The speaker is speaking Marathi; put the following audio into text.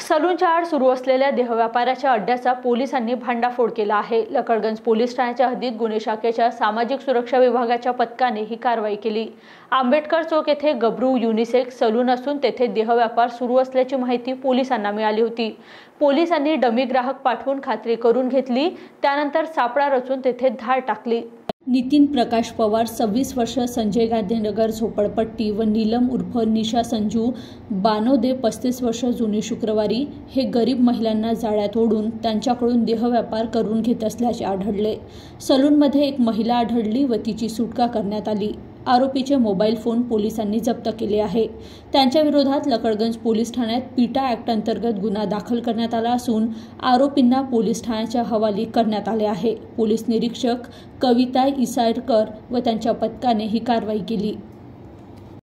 सलूनच्या आड सुरू असलेल्या देहव्यापाराच्या अड्ड्याचा पोलिसांनी भांडाफोड केला आहे। लकडगंज पोलीस ठाण्याच्या हद्दीत गुन्हे शाखेच्या सामाजिक सुरक्षा विभागाच्या पथकाने ही कारवाई केली। आंबेडकर चौक येथे गब्रू युनिसेक्स सलून असून तेथे देहव्यापार सुरू असल्याची माहिती पोलिसांना मिळाली होती। पोलिसांनी डमी ग्राहक पाठवून खात्री करून घेतली, त्यानंतर सापळा रचून तेथे धाड टाकली। नितीन प्रकाश पवार 26 वर्ष, संजय गांधीनगर झोपडपट्टी व नीलम उर्फ निशा संजू बानोदे 35 वर्ष जुनी शुक्रवारी हे गरीब महिलांना जाळ्यात ओढून त्यांच्याकडून देहव्यापार करून घेत असल्याचे आढळले। सलूनमध्ये एक महिला आढळली व तिची सुटका करण्यात आली। आरोपीचे मोबाईल फोन पोलिसांनी जप्त केले आहे। त्यांच्या विरोधात लकडगंज पोलीस ठाण्यात पीटा ॲक्ट अंतर्गत गुन्हा दाखल करण्यात आला असून आरोपींना पोलीस ठाण्याच्या हवाली करण्यात आले आहे। पोलीस निरीक्षक कविता इसारकर व त्यांच्या पथकाने ही कारवाई केली।